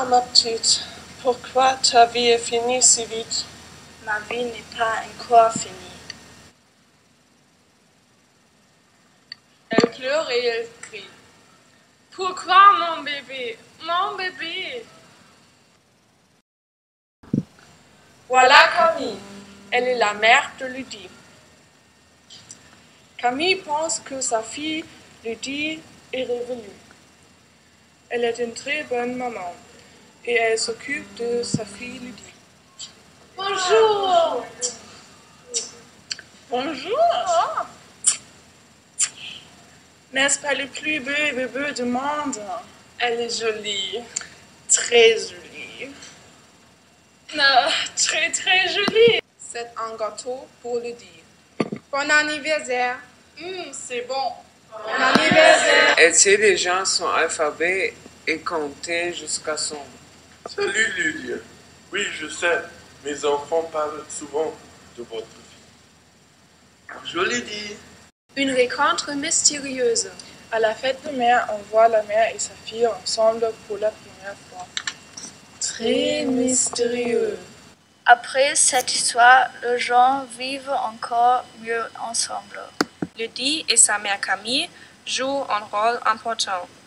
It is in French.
ma petite, pourquoi ta vie est finie si vite? Ma vie n'est pas encore finie. Elle pleure et elle crie. Pourquoi mon bébé? Mon bébé! Voilà Camille. Elle est la mère de Lydie. Camille pense que sa fille Lydie est revenue. Elle est une très bonne maman et elle s'occupe de sa fille Lydie. Bonjour! Bonjour! N'est-ce pas le plus beau bébé du monde? Elle est jolie, très jolie. Très très jolie. C'est un gâteau pour Lydie. Bon anniversaire. C'est bon. Bon anniversaire. Elle sait déjà son alphabet et compter jusqu'à 100. Salut Lydia. Oui, je sais. Mes enfants parlent souvent de votre fille. Bonjour Lydie. Une rencontre mystérieuse. À la fête de mère, on voit la mère et sa fille ensemble pour la première fois. Très mystérieux. Après cette histoire, les gens vivent encore mieux ensemble. Lydie et sa mère Camille jouent un rôle important.